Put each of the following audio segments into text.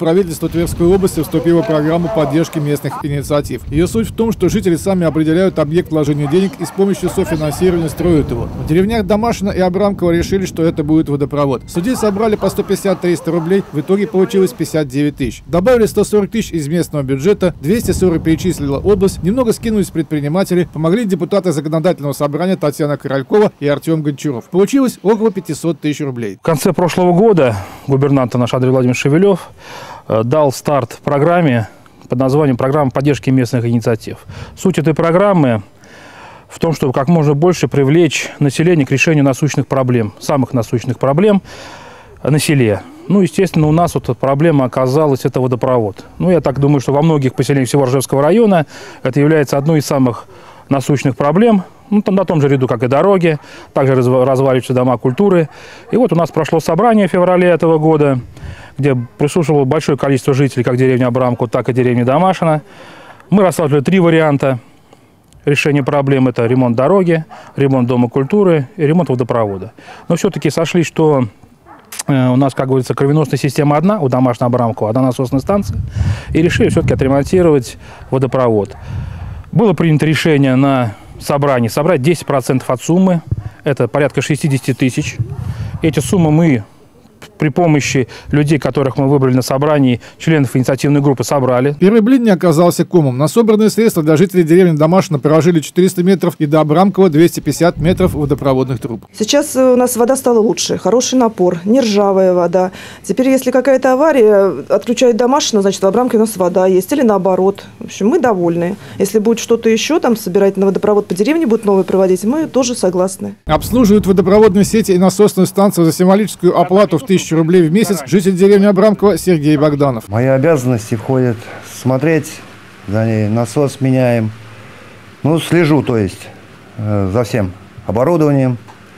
Правительство Тверской области вступило в программу поддержки местных инициатив. Ее суть в том, что жители сами определяют объект вложения денег и с помощью софинансирования строят его. В деревнях Домашино и Абрамкова решили, что это будет водопровод. Судьи собрали по 150-300 рублей, в итоге получилось 59 тысяч. Добавили 140 тысяч из местного бюджета, 240 перечислила область, немного скинулись предприниматели, помогли депутаты законодательного собрания Татьяна Королькова и Артем Гончаров. Получилось около 500 тысяч рублей. В конце прошлого года губернатор наш Андрей Владимирович Шевелев дал старт программе под названием «Программа поддержки местных инициатив». Суть этой программы в том, чтобы как можно больше привлечь население к решению насущных проблем, самых насущных проблем на селе. Ну, естественно, у нас вот проблема оказалась – это водопровод. Ну, я так думаю, что во многих поселениях всего Ржевского района это является одной из самых насущных проблем. Ну, на том же ряду, как и дороги, также разваливаются дома культуры. И вот у нас прошло собрание в феврале этого года, где присутствовало большое количество жителей, как деревни Абрамкова, так и деревни Домашино. Мы рассматривали 3 варианта решения проблем. Это ремонт дороги, ремонт дома культуры и ремонт водопровода. Но все-таки сошлись, что у нас, как говорится, кровеносная система одна, у Домашино Абрамкова, одна насосная станция, и решили все-таки отремонтировать водопровод. Было принято решение на собрании собрать 10% от суммы, это порядка 60 тысяч. Эти суммы мы при помощи людей, которых мы выбрали на собрании, членов инициативной группы, собрали. Первый блин не оказался комом. На собранные средства для жителей деревни Домашино проложили 400 метров и до Абрамкова 250 метров водопроводных труб. Сейчас у нас вода стала лучше, хороший напор, не ржавая вода. Теперь, если какая-то авария, отключают Домашино, значит, в Абрамкове у нас вода есть, или наоборот. В общем, мы довольны. Если будет что-то еще, там, собирать на водопровод по деревне, будут новые проводить, мы тоже согласны. Обслуживают водопроводные сети и насосную станцию за символическую оплату в 1000 рублей в месяц житель деревни Абрамкова Сергей Богданов. Мои обязанности входят смотреть за ней, насос меняем. Ну, слежу, то есть, за всем оборудованием,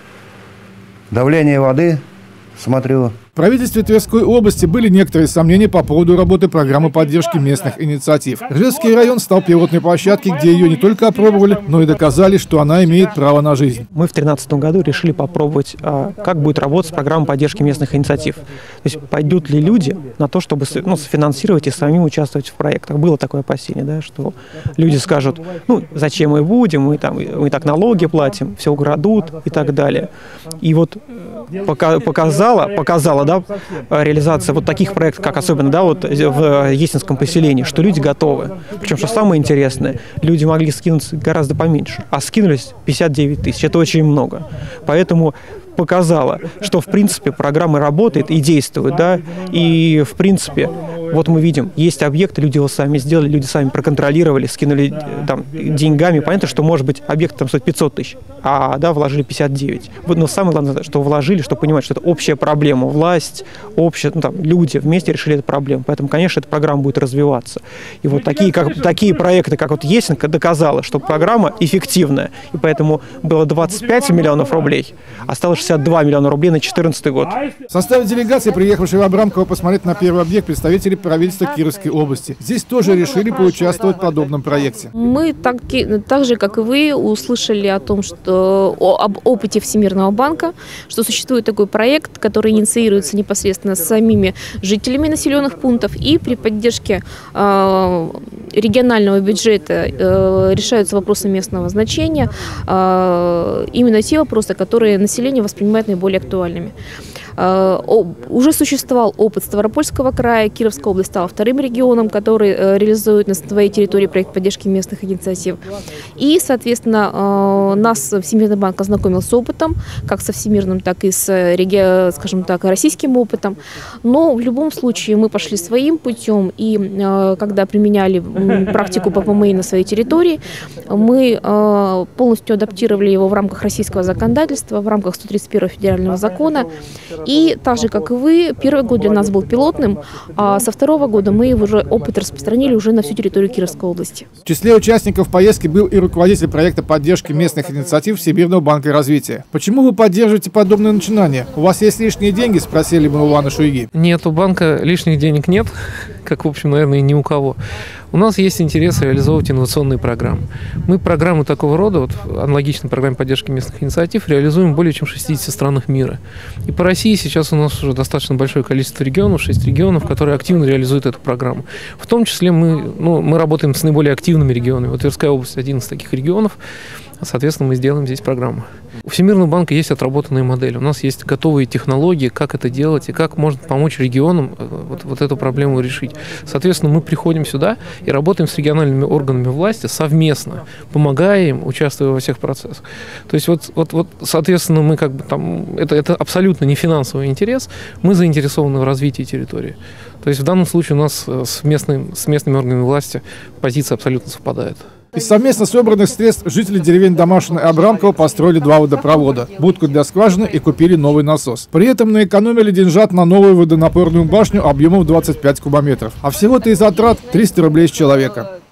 давление воды смотрю. В правительстве Тверской области были некоторые сомнения по поводу работы программы поддержки местных инициатив. Ржевский район стал пилотной площадкой, где ее не только опробовали, но и доказали, что она имеет право на жизнь. Мы в 2013 году решили попробовать, как будет работать программа поддержки местных инициатив. То есть пойдут ли люди на то, чтобы софинансировать и самим участвовать в проектах. Было такое опасение, да, что люди скажут, ну, зачем мы будем, мы так налоги платим, все украдут и так далее. И вот показала, да, реализация вот таких проектов, как особенно, да, вот в Есинском поселении, что люди готовы. Причем, что самое интересное, люди могли скинуться гораздо поменьше, а скинулись 59 тысяч. Это очень много. Поэтому показала, что, в принципе, программа работает и действует, да, и, в принципе, вот мы видим, есть объекты, люди его сами сделали, люди сами проконтролировали, скинули там деньгами. Понятно, что, может быть, объект там стоит 500 тысяч, а, да, вложили 59. Но самое главное, что вложили, чтобы понимать, что это общая проблема, власть, общая, ну, там, люди вместе решили эту проблему. Поэтому, конечно, эта программа будет развиваться. И вот такие проекты, как вот Есинка, доказала, что программа эффективная. И поэтому было 25 миллионов рублей, осталось 62 миллиона рублей на 2014 год. В составе делегации, приехавшей в Абрамкова посмотреть на первый объект, представители правительства Кировской области. Здесь тоже решили поучаствовать в подобном проекте. Мы так же, как и вы, услышали о том, что об опыте Всемирного банка, что существует такой проект, который инициируется непосредственно самими жителями населенных пунктов, и при поддержке регионального бюджета решаются вопросы местного значения, именно те вопросы, которые население воспринимает наиболее актуальными. Уже существовал опыт Ставропольского края, Кировская область стала вторым регионом, который реализует на своей территории проект поддержки местных инициатив. И, соответственно, нас Всемирный банк ознакомил с опытом, как со всемирным, так и с, скажем так, российским опытом. Но в любом случае мы пошли своим путем, и когда применяли практику ППМИ на своей территории, мы полностью адаптировали его в рамках российского законодательства, в рамках 131 федерального закона. И так же, как и вы, первый год для нас был пилотным, а со второго года мы уже опыт распространили уже на всю территорию Кировской области. В числе участников поездки был и руководитель проекта поддержки местных инициатив Всемирного банка развития. Почему вы поддерживаете подобные начинания? У вас есть лишние деньги? Спросили мы у Ланы Шуйги. Нет, у банка лишних денег нет. как, в общем, наверное, и ни у кого. У нас есть интерес реализовывать инновационные программы. Мы программы такого рода, вот аналогичной программе поддержки местных инициатив, реализуем в более чем 60 странах мира. И по России сейчас у нас уже достаточно большое количество регионов, 6 регионов, которые активно реализуют эту программу. В том числе мы работаем с наиболее активными регионами. Вот Тверская область один из таких регионов. Соответственно, мы сделаем здесь программу. У Всемирного банка есть отработанные модели. У нас есть готовые технологии, как это делать и как можно помочь регионам вот эту проблему решить. Соответственно, мы приходим сюда и работаем с региональными органами власти совместно, помогая им, участвуя во всех процессах. То есть соответственно, мы как бы там, это абсолютно не финансовый интерес, мы заинтересованы в развитии территории. То есть в данном случае у нас с местными органами власти позиция абсолютно совпадает. Из совместно собранных средств жители деревень Домашино и Абрамкова построили 2 водопровода, будку для скважины и купили новый насос. При этом наэкономили деньжат на новую водонапорную башню объемом 25 кубометров. А всего-то и затрат 300 рублей с человека.